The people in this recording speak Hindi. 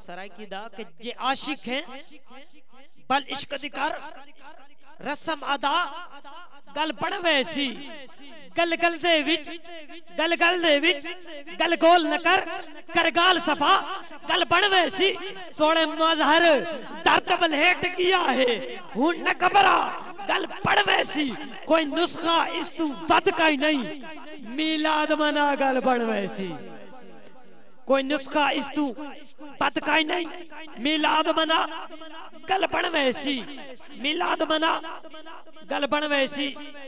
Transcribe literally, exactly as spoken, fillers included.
सराइकी दा कि जे आशिक हैं बल इश्क दी कर रस्म अदा गल बन वैसी गल गल दे विच गल गल दे विच गल गोल न कर कर गाल सफा गल बन वैसी थोड़े मजहर दर्द बलहेट किया है हूं न कबरा गल बन वैसी कोई नुस्खा इस तू बद का ही नहीं मिलाद मना गल बन वैसी कोई नुस्खा इस तू बद का ही नहीं मिलाद मना गल बन वैसी मिलाद मना गल बन वैसी